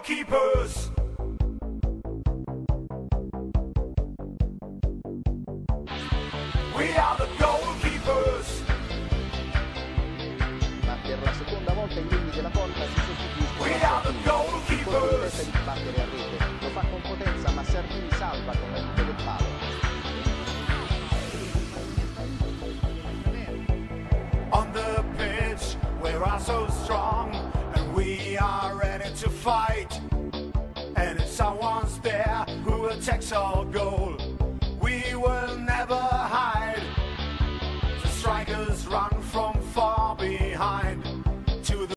goalkeepers. We are the goalkeepers. Ma per la seconda volta i legni della porta si sostituiscono. We are the goalkeepers. Il battere a rete, lo fa con potenza, ma Sardini salva con l'aiuto del palo. On the pitch, we are so strong, and we are ready to fight. And if someone's there who attacks our goal,